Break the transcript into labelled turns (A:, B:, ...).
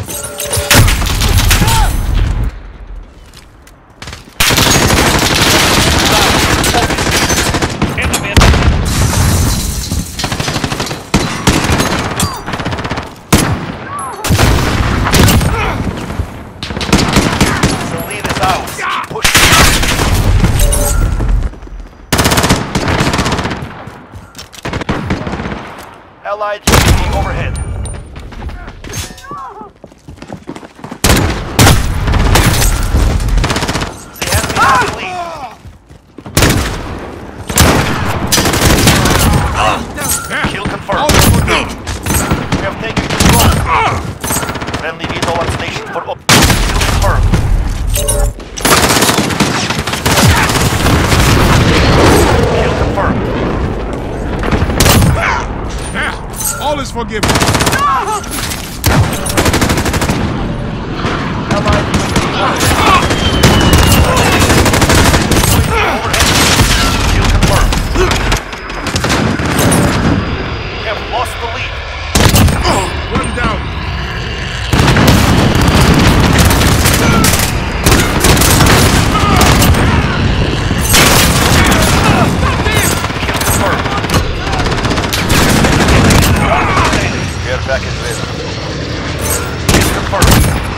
A: Allied UAV overhead. The enemy has the lead. Kill confirmed. We have taken control. Friendly vehicle on station for kill confirmed. Kill confirmed.
B: All is forgiven.
A: Allied kill confirmed. We have lost the lead.
B: Run down.
A: Kill confirmed. Care package ready. Kill confirmed.